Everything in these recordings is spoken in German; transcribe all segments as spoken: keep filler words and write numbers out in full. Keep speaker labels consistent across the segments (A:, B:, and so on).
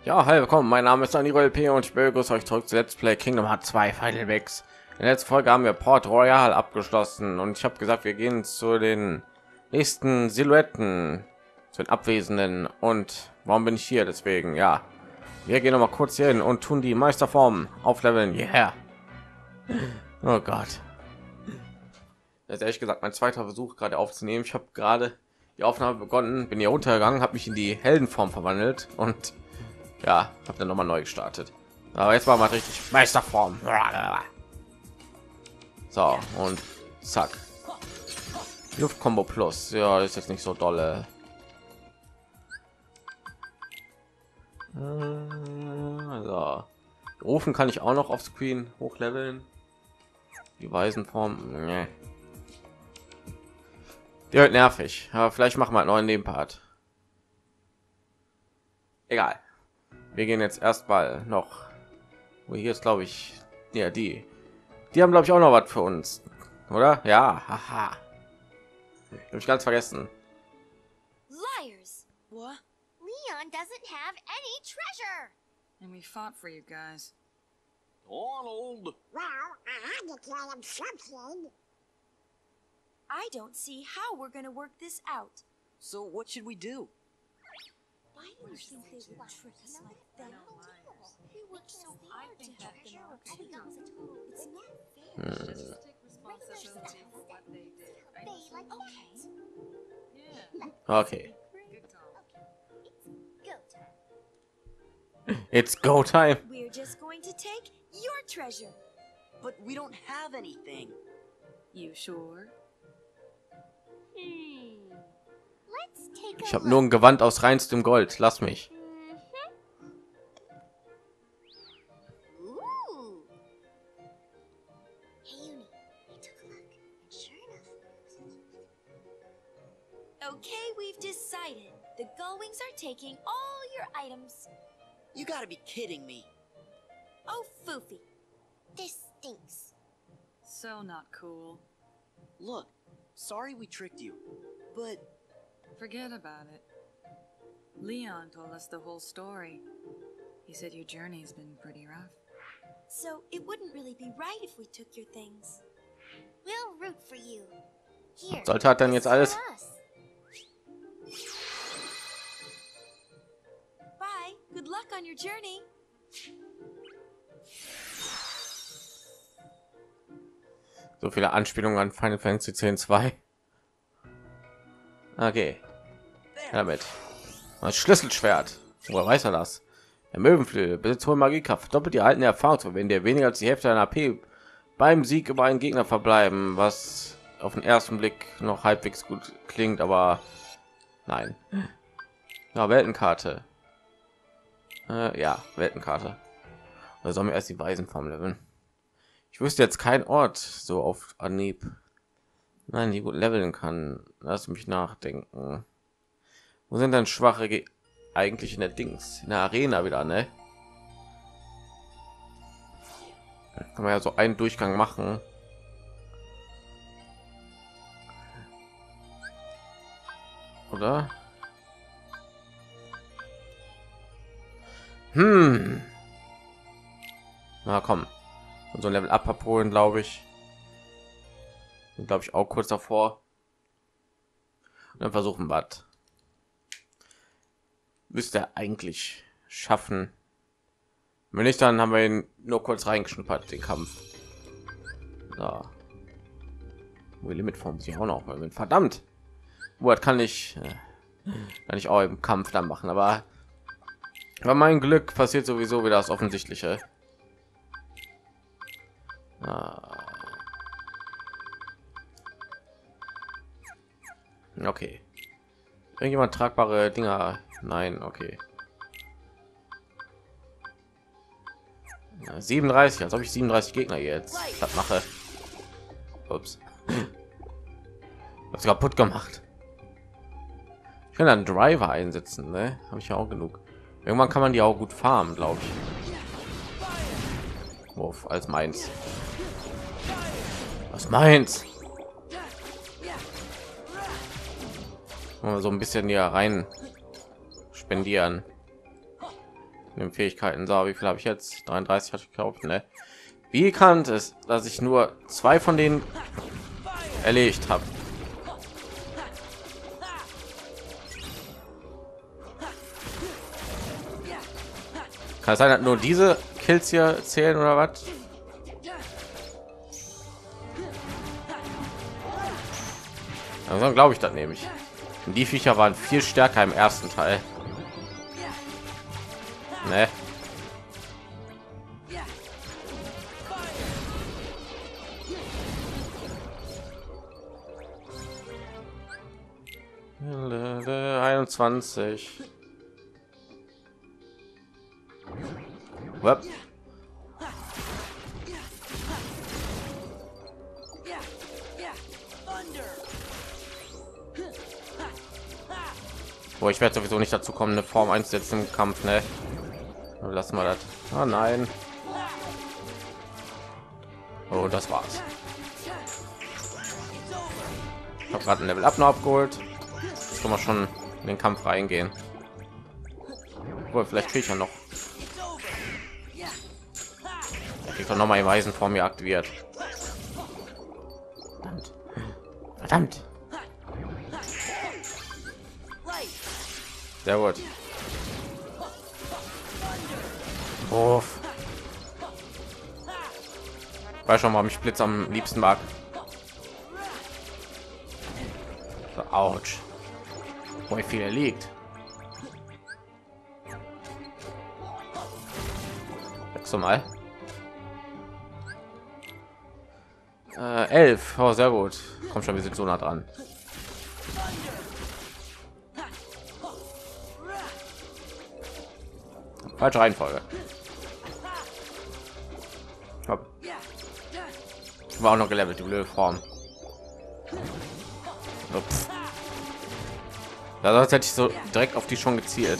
A: Ja, hi, willkommen. Mein Name ist Daniel L P und ich begrüße euch zurück zu Let's Play Kingdom Hearts zwei Final Weeks. In der letzten Folge haben wir Port Royal abgeschlossen und ich habe gesagt, wir gehen zu den nächsten Silhouetten, zu den Abwesenden. Und warum bin ich hier? Deswegen, ja, wir gehen noch mal kurz hier hin und tun die Meisterformen aufleveln. Yeah. Oh Gott. Das ist ehrlich gesagt mein zweiter Versuch gerade aufzunehmen. Ich habe gerade die Aufnahme begonnen, bin hier runtergegangen, habe mich in die Heldenform verwandelt und ja, habe dann noch mal neu gestartet. Aber jetzt war mal richtig Meisterform. So, und zack. Luftkombo plus. Ja, ist jetzt nicht so dolle. Also, Ofen kann ich auch noch auf Screen hochleveln. Die Weisenform. Nee. Die wird nervig. Aber vielleicht machen wir einen neuen Nebenpart. Egal. Wir gehen jetzt erstmal noch. Wo hier ist, glaube ich, ja die. Die haben, glaube ich, auch noch was für uns, oder? Ja, haha. Habe ich ganz vergessen.
B: Liars. What? Leon doesn't have any treasure.
C: And we fought for you guys.
D: Arnold!
E: Well, I had to tell him something.
B: I don't see how we're gonna work this out.
D: So what should we do?
B: Why do you think they would trick us like that? We worked so hard to help them out. It's not fair.
C: Take responsibility for what they did. I know
B: They like that.
C: Yeah,
A: Okay,
C: good talk.
B: Go time.
A: it's go time.
B: We're just going to take your treasure.
D: But we don't have anything.
C: You sure?
B: Hmm. Let's take
A: Ich
B: a
A: habe nur ein Gewand aus reinstem Gold. Lass mich.
B: Ooh. Hey, Uni, I took a look, and sure enough. Okay, we've decided. The Gullwings are taking all your items.
D: You gotta be kidding me.
B: Oh, Foofy. This stinks.
C: So not cool.
D: Look, sorry we tricked you, but
C: Forget about it. Leon told us the whole story. He said your journey's been pretty rough.
B: So it wouldn't really be right if we took your things. We'll root for you. Here.
A: Sollte hat dann
B: this
A: jetzt
B: is
A: alles?
B: for us. Bye. Good luck on your journey.
A: So viele Anspielungen an Final Fantasy X zwei. Okay. Damit. Das Schlüsselschwert. Woher weiß er das? Der Möwenflügel besitzt hohe Magiekraft. Doppelt die alten Erfahrungen, wenn dir weniger als die Hälfte deiner A P beim Sieg über einen Gegner verbleiben, was auf den ersten Blick noch halbwegs gut klingt, aber nein. Ja, Weltenkarte. Äh, ja, Weltenkarte. Oder sollen wir erst die Weisenform leveln? Ich wüsste jetzt kein Ort so auf Anhieb. Nein, die gut leveln kann. Lass mich nachdenken. Wo sind denn schwache Ge eigentlich in der Dings? In der Arena wieder, ne? Kann man ja so einen Durchgang machen. Oder? Hm. Na komm. Und so ein Level Up abholen, glaube ich. Glaube ich auch kurz davor. Und dann versuchen wir. Müsste er eigentlich schaffen. Wenn nicht, dann haben wir ihn nur kurz reingeschnuppert, den Kampf. So. Wo Limitform sich auch noch erhöhen. Verdammt. Wo kann ich äh, kann ich auch im Kampf dann machen, aber bei meinem Glück passiert sowieso wieder das Offensichtliche. Ah. Okay. Irgendjemand tragbare Dinger? Nein, okay. Ja, siebenunddreißig, als ob ich siebenunddreißig Gegner jetzt das mache. Ups. Was kaputt gemacht. Ich kann einen Driver einsetzen, ne? Habe ich ja auch genug. Irgendwann kann man die auch gut farmen, glaube ich. Wurf als meins. Was meins? Mal so ein bisschen hier rein spendieren. in den Fähigkeiten. So, wie viel habe ich jetzt? dreiunddreißig hatte ich gekauft, ne? Wie kann es, dass ich nur zwei von denen erledigt habe? Kann es sein, dass nur diese Kills hier zählen oder was? Also glaube ich das nämlich. Und die Viecher waren viel stärker im ersten Teil. Ne? einundzwanzig. Wop. Boah, ich werde sowieso nicht dazu kommen, eine Form einzusetzen im Kampf, ne? Lassen wir das. Ah, nein. Oh, das war's. Ich habe gerade ein Level Up noch abgeholt. Jetzt können wir schon in den Kampf reingehen. Obwohl, vielleicht kriege ich ja noch. Ich kann noch mal im Weisen vor mir aktiviert. Verdammt. Verdammt. Sehr gut. Uff. Weiß schon, warum ich Blitz am liebsten mag. So, ouch. Wo viel er liegt. Wechsel mal. Äh, elf. Oh, sehr gut. Komm schon, wir sind so nah dran. Falsche Reihenfolge. Hopp. War auch noch gelevelt, die blöde Form. Ups. Da sonst hätte ich so direkt auf die schon gezielt.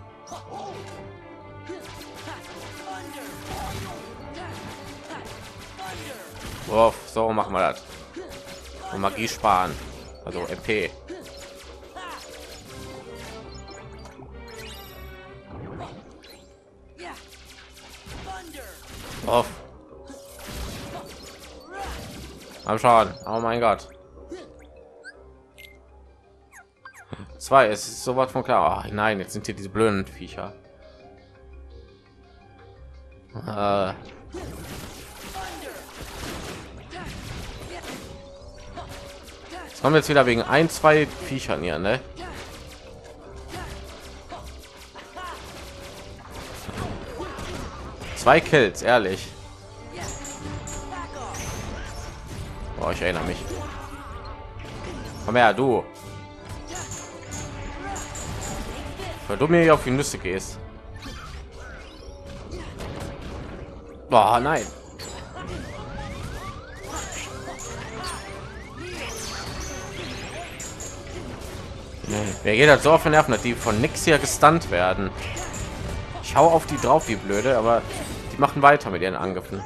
A: Oh, so machen wir das. Und Magie sparen, also M P. Oh. Am Schaden. Oh mein Gott. Zwei, es ist sowas von klar. Oh, nein, jetzt sind hier diese blöden Viecher. Äh. Jetzt kommen wir jetzt wieder wegen ein, zwei Viechern hier, ne? Zwei Kills, ehrlich. Oh, ich erinnere mich. Komm her, du. Weil du mir hier auf die Nüsse gehst. Boah, nein. Wer geht das so auf den Nerven, dass die von nix hier gestunt werden? Ich hau auf die drauf, wie blöde, aber die machen weiter mit ihren Angriffen.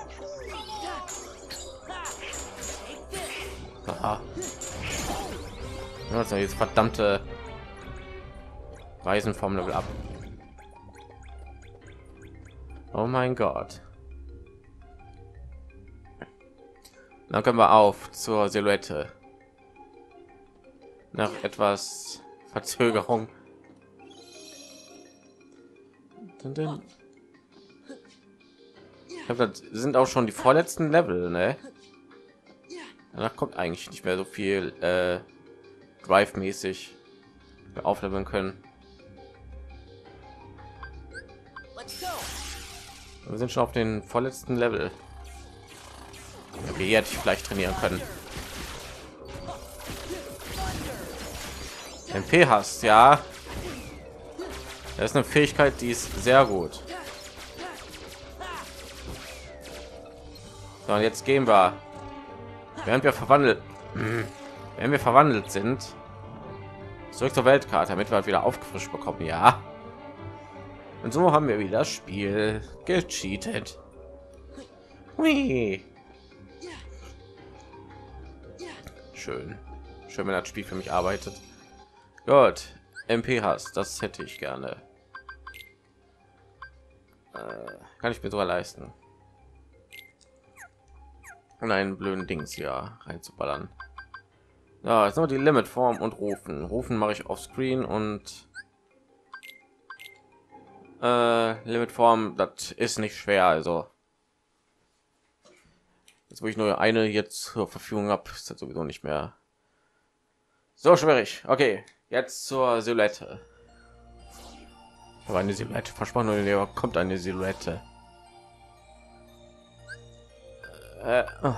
A: Aha. Ja, jetzt verdammte Weisen vom Level ab. Oh mein Gott. Dann können wir auf zur Silhouette. Nach etwas Verzögerung. Ich glaube, das sind auch schon die vorletzten Level, ne? Danach kommt eigentlich nicht mehr so viel äh, Drive-mäßig aufleveln können. Wir sind schon auf den vorletzten Level. Okay, hier hätte ich vielleicht trainieren können. M P hast, ja. Das ist eine Fähigkeit, die ist sehr gut. So, und jetzt gehen wir, während wir verwandelt, wenn wir verwandelt sind, zurück zur Weltkarte, damit wir halt wieder aufgefrischt bekommen. Ja. Und so haben wir wieder das Spiel gecheatet. Hui. Schön. Schön, wenn das Spiel für mich arbeitet. Gut. M P hast, das hätte ich gerne. kann ich mir sogar leisten, und einen blöden Dings hier reinzuballern. Ja, jetzt noch die Limitform und rufen. Rufen mache ich auf Screen und äh, Limitform, das ist nicht schwer. Also jetzt, wo ich nur eine jetzt zur Verfügung habe, ist das sowieso nicht mehr so schwierig. Okay, jetzt zur Silhouette. Aber eine Silhouette versprochen, oder kommt eine Silhouette. Äh, oh.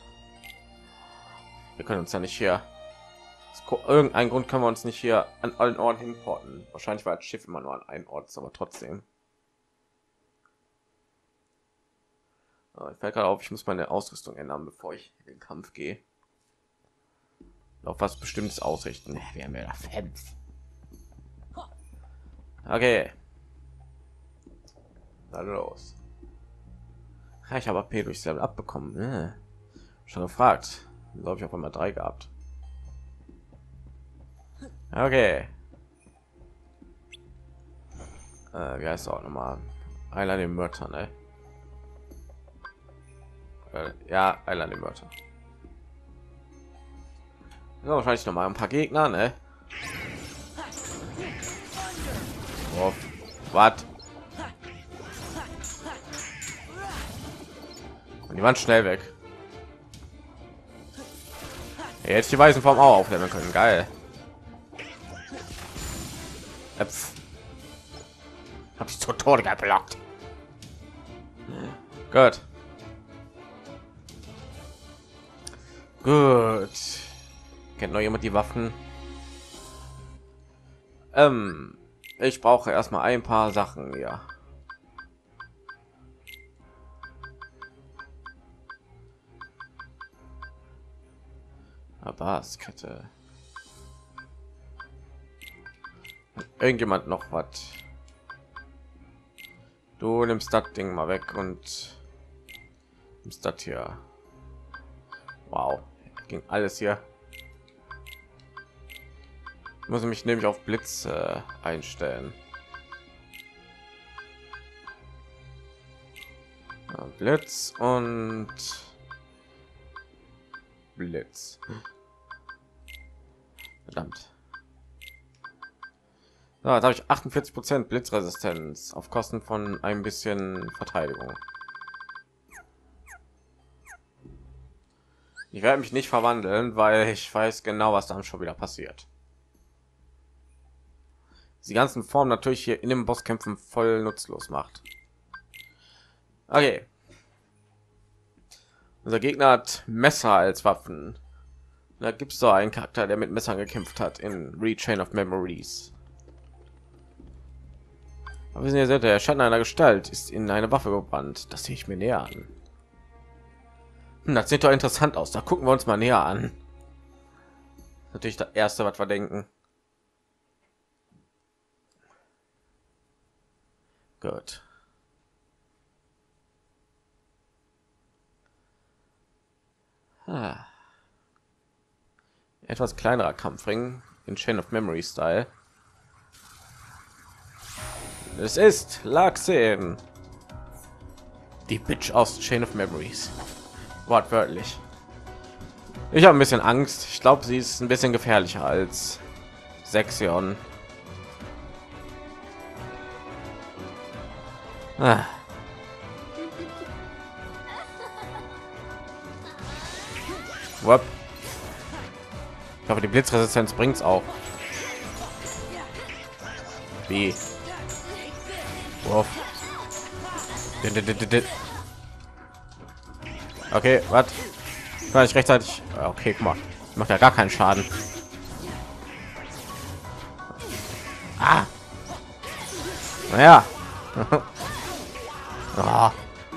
A: Wir können uns ja nicht hier, irgendein Grund können wir uns nicht hier an allen Orten hinporten. Wahrscheinlich war das Schiff immer nur an einem Ort, aber trotzdem. Ich fällt gerade auf, ich muss meine Ausrüstung ändern, bevor ich in den Kampf gehe. Auf was Bestimmtes ausrichten. Wir haben ja fünf. Okay. Dann los. Ja, ich habe A P durchs Level abbekommen. Ja. Schon gefragt. Glaube ich auf einmal drei gehabt. Okay. Äh, wie heißt auch noch mal? Einer den Mörder, ne? Äh, ja, einer den Mörder. Ja, wahrscheinlich noch mal ein paar Gegner, ne? Oh, was? Und die waren schnell weg. Ja, jetzt die weißen Form auch aufnehmen können. Geil. Äpf. Hab ich zu Tode geblockt. Gut. Gut. Kennt noch jemand die Waffen? Ähm, ich brauche erstmal ein paar Sachen, ja. Basskette. Irgendjemand noch was? Du nimmst das Ding mal weg und nimmst das hier. Wow, ging alles hier. Ich muss mich nämlich auf Blitz äh, einstellen. Ja, Blitz und Blitz. Verdammt. So, jetzt habe ich achtundvierzig Prozent Blitzresistenz auf Kosten von ein bisschen Verteidigung. Ich werde mich nicht verwandeln, weil ich weiß genau, was dann schon wieder passiert. Die ganzen Formen natürlich hier in dem Bosskämpfen voll nutzlos macht. Okay. Unser Gegner hat Messer als Waffen. Da gibt es so einen Charakter, der mit Messern gekämpft hat in Rechain of Memories. Aber wir sind ja, der Schatten einer Gestalt ist in eine Waffe gebrannt. Das sehe ich mir näher an. Hm, das sieht doch interessant aus. Da gucken wir uns mal näher an. Natürlich das erste, was wir denken. Gut. Ah. Etwas kleinerer Kampfring in Chain of Memory Style. Es ist Laxen, die Bitch aus Chain of Memories. Wortwörtlich. Ich habe ein bisschen Angst. Ich glaube, sie ist ein bisschen gefährlicher als Sexion. Ah. Wop. Ich hoffe, die Blitzresistenz bringt's auch. Wie? Wurf. Okay, was? Kann ich rechtzeitig? Okay, guck mal, macht ja gar keinen Schaden. Ah. Naja. Oh.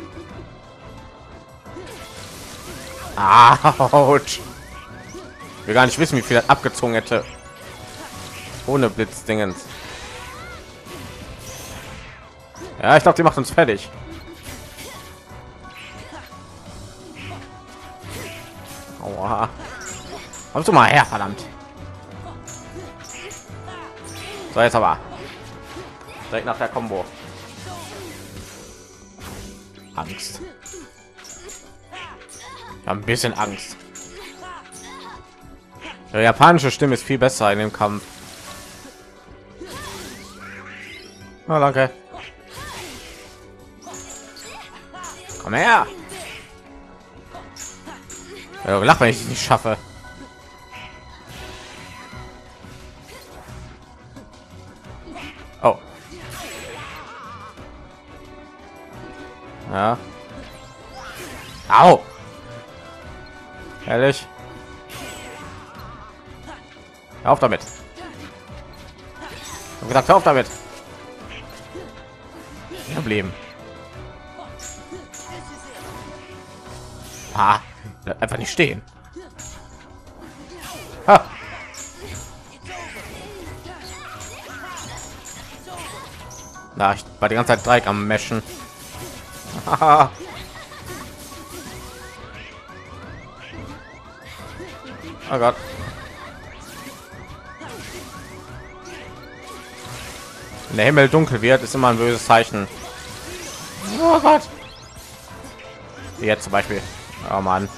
A: Autsch. Wir gar nicht wissen, wie viel das abgezogen hätte. Ohne Blitzdingens. Ja, ich glaube, die macht uns fertig. Aua. Kommst du mal her, verdammt. So, jetzt aber. Direkt nach der Combo. Angst. Ich habe ein bisschen Angst. Die japanische Stimme ist viel besser in dem Kampf. Oh, danke. Komm her. Ja, lach, wenn ich es nicht schaffe. Oh. Ja. Au. Ehrlich. Hör auf damit. Ich hab gesagt, hör auf damit. Problem. Ah, einfach nicht stehen. Ha. Na, ich war die ganze Zeit Dreieck am Meschen. Oh Gott. Wenn der Himmel dunkel wird, ist immer ein böses Zeichen. Oh Gott. Wie jetzt zum Beispiel. Oh Mann.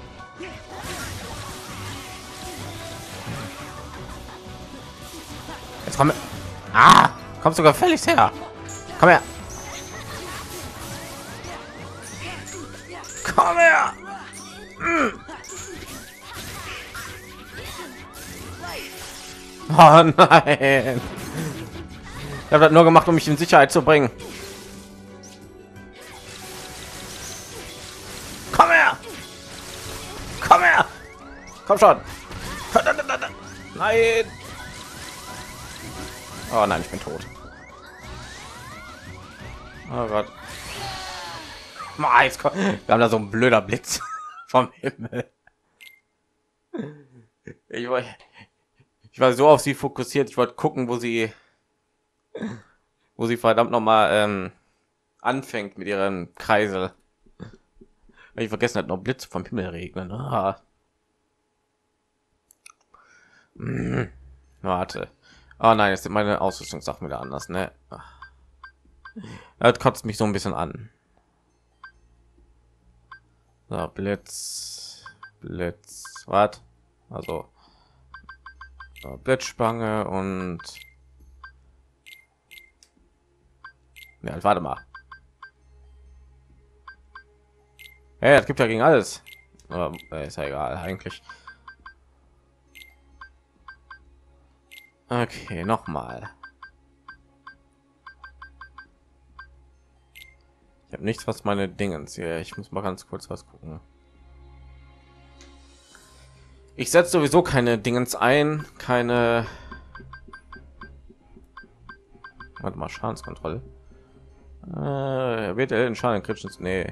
A: Jetzt komm. Ah, kommt sogar völlig her. Komm her. Komm her. Mm. Oh nein. Ich habe das nur gemacht, um mich in Sicherheit zu bringen. Komm her! Komm her! Komm schon! Nein! Oh nein, ich bin tot. Oh Gott. Jetzt kommt, wir haben da so ein blöder Blitz vom Himmel. Ich war, ich war so auf sie fokussiert. Ich wollte gucken, wo sie wo sie verdammt noch mal ähm, anfängt mit ihren Kreisel. Ich vergessen hat, noch Blitz vom Himmel regnen. Ah. Hm. Warte. Oh nein, jetzt sind meine Ausrüstungssachen wieder anders, ne? Das kotzt mich so ein bisschen an. So, Blitz, Blitz, was? Also so, Blitzspange und ja, warte mal. Hey, das gibt ja gegen alles. Aber, äh, ist ja egal eigentlich. Okay, noch mal. Ich habe nichts, was meine Dingens hier. Ich muss mal ganz kurz was gucken. Ich setze sowieso keine Dingens ein, keine. Warte mal, Schadenskontrolle. Äh, wird er den Schaden kritischen? Nee.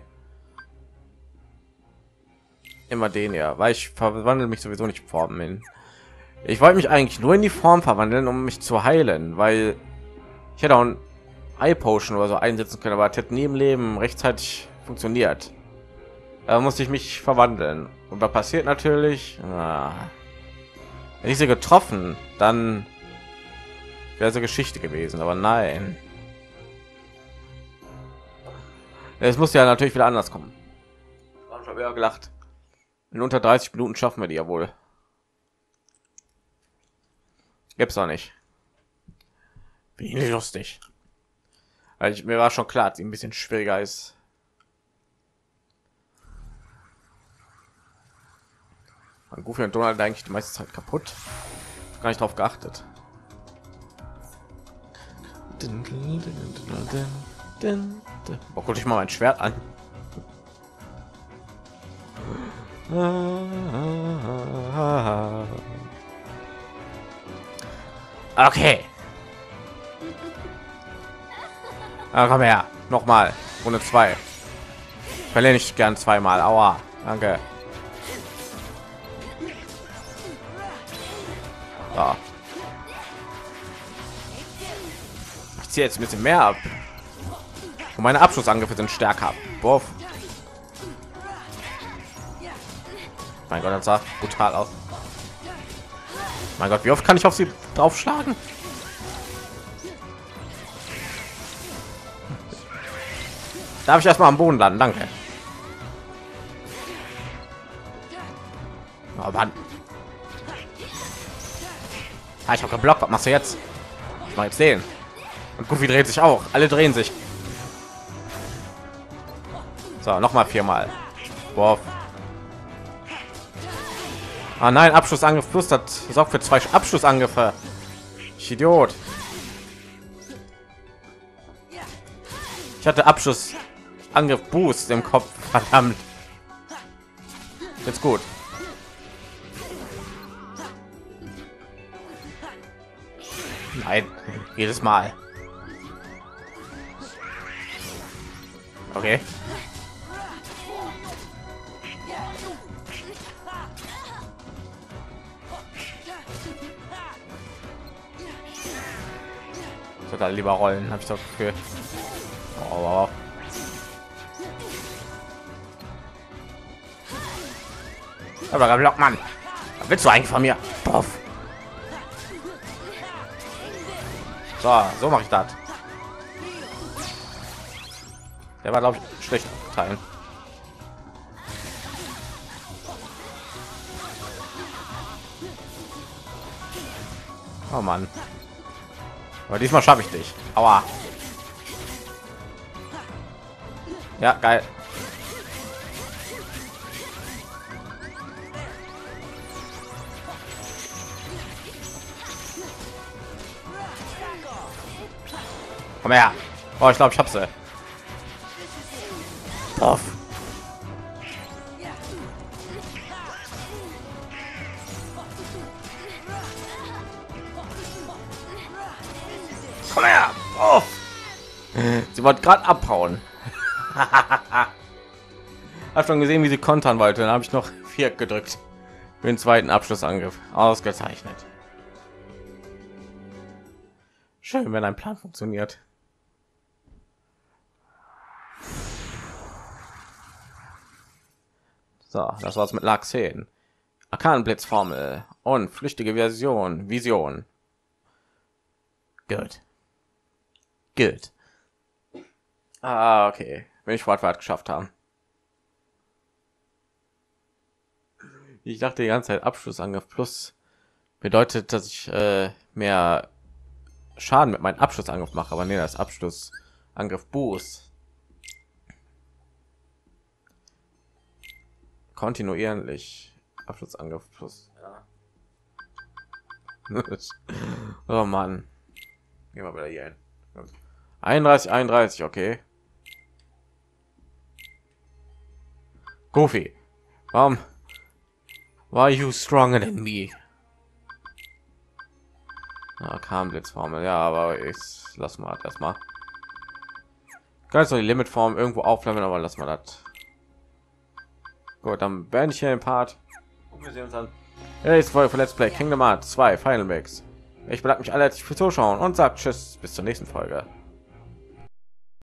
A: Immer den ja, weil ich verwandle mich sowieso nicht Formen in. Ich wollte mich eigentlich nur in die Form verwandeln, um mich zu heilen, weil ich hätte auch ein Eye Potion oder so einsetzen können, aber das hätte nie im Leben rechtzeitig funktioniert. Da musste ich mich verwandeln. Und was passiert natürlich? Ah, wenn ich sie getroffen, dann wäre es Geschichte gewesen, aber nein. Es muss ja natürlich wieder anders kommen. Ich habe ja gelacht. In unter dreißig Minuten schaffen wir die ja wohl. Gibt's auch nicht. Bin ich nicht lustig. Weil ich, mir war schon klar, dass sie ein bisschen schwieriger ist. Man Goofy und Donald eigentlich die meiste Zeit kaputt. Gar nicht drauf geachtet. Boah, guck ich mal mein Schwert an. Okay. Ah, komm her. Nochmal. Runde zwei. Verliere ich gern zweimal. Aua. Danke. So. Ich ziehe jetzt ein bisschen mehr ab. Und meine Abschlussangriffe sind stärker. Boah. Mein Gott, das sah brutal aus. Mein Gott, wie oft kann ich auf sie draufschlagen? Darf ich erstmal am Boden landen? Danke. Oh Mann. Ah, ich habe geblockt. Was machst du jetzt? Ich mach jetzt den. Und Goofy dreht sich auch. Alle drehen sich. So, noch mal viermal. Boah. Ah nein, Abschlussangriff plus das sorgt für zwei Abschlussangriffe. Ich Idiot. Ich hatte Abschlussangriff Boost im Kopf. Verdammt. Jetzt gut. Nein, jedes Mal. Okay. Ich sollte lieber rollen, habe ich doch für. Oh, wow. Aber der Block, Mann. Was willst du eigentlich von mir? Puff. So, so mache ich das. Der war, glaube ich, schlecht teilen. Oh Mann. Aber diesmal schaffe ich dich. Aua. Ja, geil. Komm her. Oh, ich glaube, ich habe sie. Puff. Komm her. Oh. Sie wollte gerade abhauen. Hab schon gesehen, wie sie kontern wollte. Dann habe ich noch vier gedrückt für den zweiten Abschlussangriff. Ausgezeichnet. Schön, wenn ein Plan funktioniert. So, das war's mit Lag zehn. Arkanenblitzformel und flüchtige Version, Vision. Gut. Gut. Ah, okay. Wenn ich fortwärts geschafft haben. Ich dachte die ganze Zeit Abschlussangriff plus bedeutet, dass ich äh, mehr Schaden mit meinem Abschlussangriff mache, aber nee, das Abschlussangriff Boost. Kontinuierlich Abschlussangriff plus. Ja. Oh Mann. Gehen wir wieder hier hin. einunddreißig, einunddreißig, okay. Goofy, warum? Why are you stronger than me? Ah, kam Blitzformel, ja, aber ich lass mal erstmal. Kannst du die Limitform irgendwo aufleveln, aber lass mal das. Gut, dann beende ich hier den Part. Wir sehen uns dann. Jetzt Folge von Let's Play Kingdom Hearts zwei Final Mix. Ich bedanke mich alle herzlich fürs Zuschauen und sagt Tschüss, bis zur nächsten Folge.